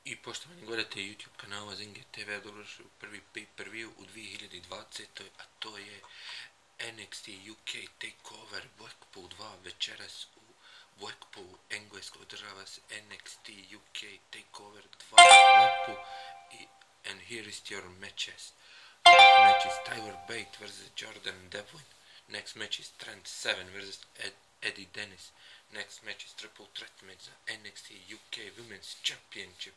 I poštovani gledatelji YouTube kanala Zinge TV, dobrodošli u prvi pay-per-view u 2020. A to je NXT UK Takeover Blackpool 2. Večeras u Blackpoolu, Englesko, održava se NXT UK Takeover 2 Blackpool and here is your matches. First match is Tyler Bate vs Jordan Devlin. Next match is Trent Seven vs Eddie Dennis. Next match is triple threat match za NXT UK Women's Championship.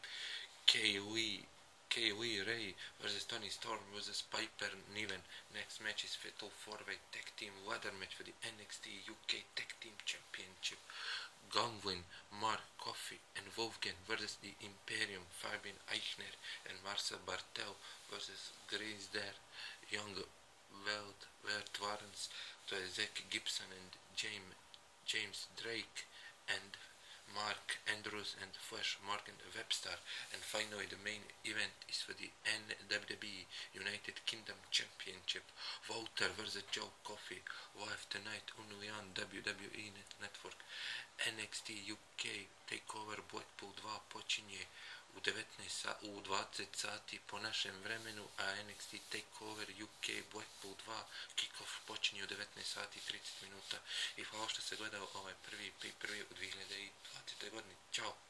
Kay Lee Ray vs Toni Storm vs Piper Niven. Next match is Fatal 4-Way Tag Team Ladder match for the NXT UK Tag Team Championship. Gunglin, Mark Coffey and Wolfgang vs the Imperium. Fabian Eichner and Marcel Bartel vs Grace Dare, Young Wert Warrens, to je Zack Gibson and James Drake and Mark Andrews and Flash Morgan Webster. And finally the main event is for the WWE United Kingdom Championship. Walter vs Joe Coffey, live tonight only on WWE Network. NXT UK Takeover Blackpool 2 počinje u 20 sati po našem vremenu, a NXT Takeover UK Blackpool 2 kick-off počinje u 19 sati 30 minuta. I hvala što se gledao ovaj prvi pay-per-view u 2020. godini. Ćao!